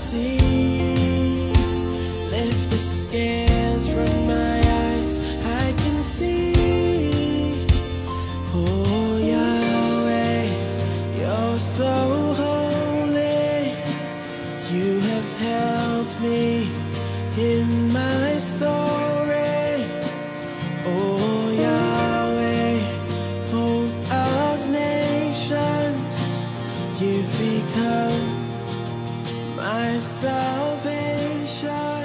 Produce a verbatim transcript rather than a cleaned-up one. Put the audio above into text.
see. Lift the scales from my eyes, I can see. Oh Yahweh, you're so holy. You have helped me in my story. Oh Yahweh, hope of nations, you've become my salvation.